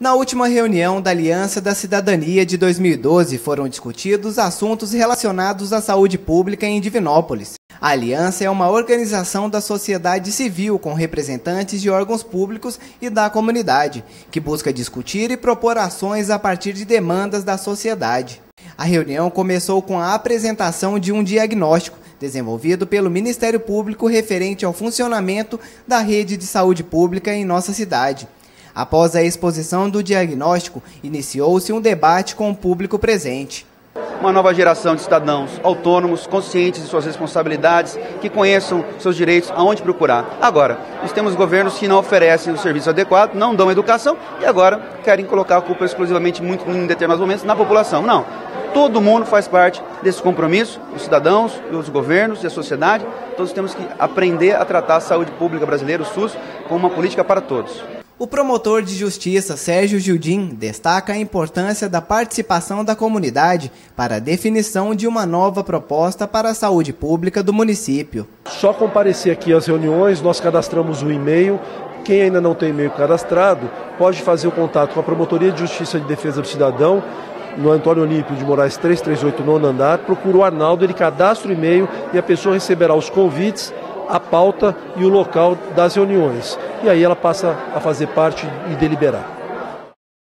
Na última reunião da Aliança da Cidadania de 2012, foram discutidos assuntos relacionados à saúde pública em Divinópolis. A Aliança é uma organização da sociedade civil com representantes de órgãos públicos e da comunidade, que busca discutir e propor ações a partir de demandas da sociedade. A reunião começou com a apresentação de um diagnóstico desenvolvido pelo Ministério Público referente ao funcionamento da rede de saúde pública em nossa cidade. Após a exposição do diagnóstico, iniciou-se um debate com o público presente. Uma nova geração de cidadãos autônomos, conscientes de suas responsabilidades, que conheçam seus direitos, aonde procurar. Agora, nós temos governos que não oferecem o serviço adequado, não dão educação e agora querem colocar a culpa exclusivamente, muito em determinados momentos, na população. Não, todo mundo faz parte desse compromisso, os cidadãos, os governos e a sociedade. Todos temos que aprender a tratar a saúde pública brasileira, o SUS, como uma política para todos. O promotor de justiça, Sérgio Gildim, destaca a importância da participação da comunidade para a definição de uma nova proposta para a saúde pública do município. Só comparecer aqui às reuniões, nós cadastramos o e-mail. Quem ainda não tem e-mail cadastrado, pode fazer o contato com a Promotoria de Justiça de Defesa do Cidadão, no Antônio Olímpio de Moraes 338, nono andar. Procura o Arnaldo, ele cadastra o e-mail e a pessoa receberá os convites, a pauta e o local das reuniões. E aí ela passa a fazer parte e deliberar.